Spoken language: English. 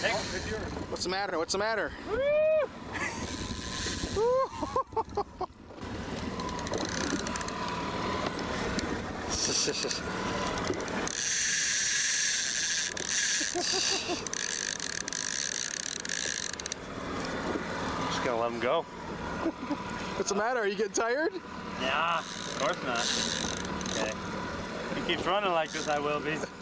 What's the matter? What's the matter? Just gonna let him go. What's the matter? Are you getting tired? Yeah, of course not. Okay. If he keeps running like this, I will be.